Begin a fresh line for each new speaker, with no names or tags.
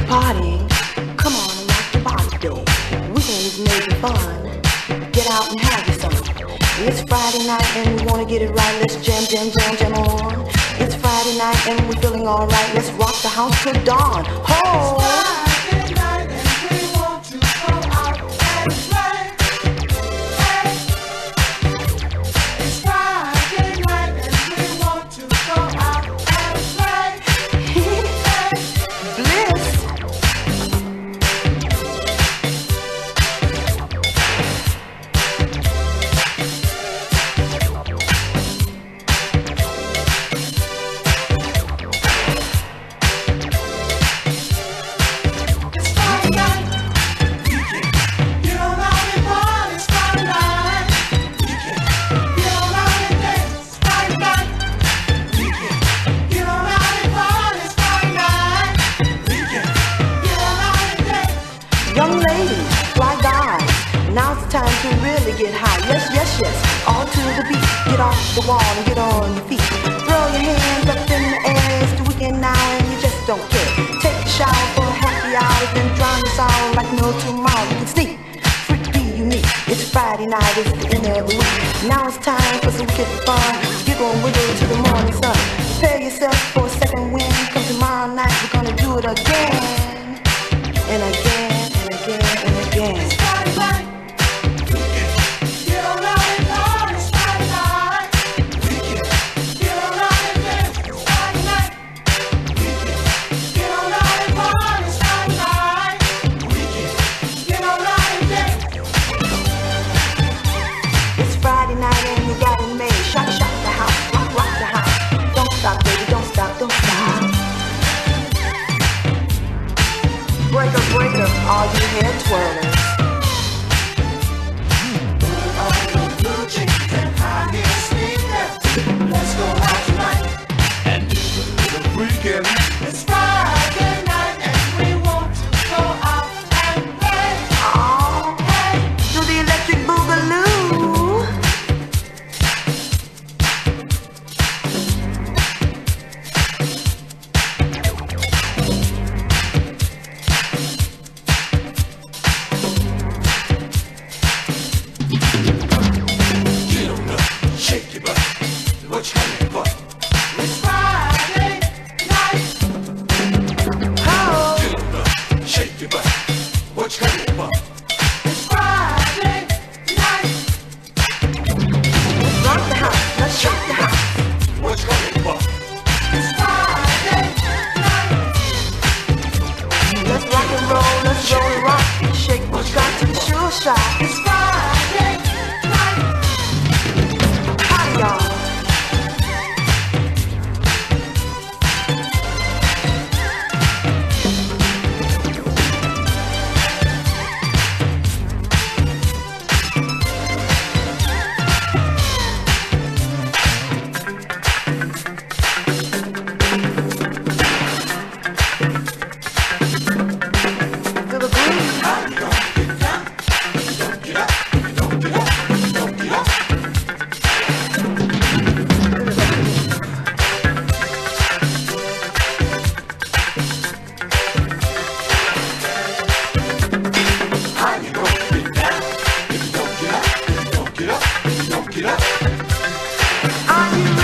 party. Come on and rock the body, babe. Weekends may be fun. Get out and have your some. It's Friday night and we wanna get it right. Let's jam, jam, jam, jam on. It's Friday night and we're feeling alright. Let's rock the house till dawn. Ho!
It's Friday night and we want to go out and play. Hey. It's Friday night and we want to go out and play. Hey.
Bliss! Young ladies, fly guys, now's the time to really get high. Yes, yes, yes, all to the beat. Get off the wall and get on your feet. Throw your hands up in the air. It's the weekend now and you just don't care. Take a shower for a happy hour, then drown this out like no tomorrow. You can sleep, freaky, unique. It's Friday night, it's the end of the week. Now it's time for some wicked fun. You're gonna wiggle to the morning sun. Prepare yourself for a second wind. Come tomorrow night, we're gonna do it again and again. Again and again.
It's Friday night. Get on out and party. It's Friday night. Get on out and dance. It's Friday night. Get on out and party. It's Friday night. Get on out and dance.
It's Friday night and you got it made. Shock, shock the house, rock, rock the house. Don't stop, baby, don't stop, don't stop. Breaker, breaker, all you hair twirlers.
Let's go out tonight
and do a little freaking.
It's Friday night and we want to go out and play.
Oh,
Hey,
do the electric boogaloo.
Get on up, shake your butt. What you having for?
it's Friday night.
Oh,
Get on up, shake your butt. What you having for?
It's Friday night.
let's rock the house, let's shock the house.
What you having for?
It's Friday night.
Let's rock and roll, let's roll and rock. Shake what you got to the sure shot.
It's Friday night.
Hi, y'all. Feel the groove.
How you gonna get down? Don't get up, don't get up, don't get up. How you gonna get down? If you don't get up, if you don't get up, if you don't get up.
Are you